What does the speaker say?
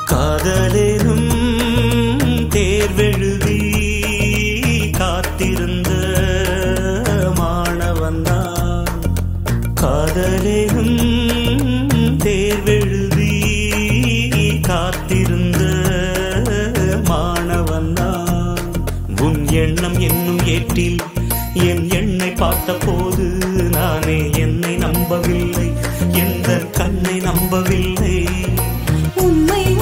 காதலேனும் தேர்வெழுதி காத்திருந்த மாணவன்தான். காதலேனும் தேர்வெழுதி காத்திருந்த மாணவன்தான். உன் எண்ணம் என்னும் ஏற்றில் என் எண்ணை பார்த்த போது நானே என்னை நம்பவில்லை, எந்த கண்ணை நம்பவில்லை. உண்மை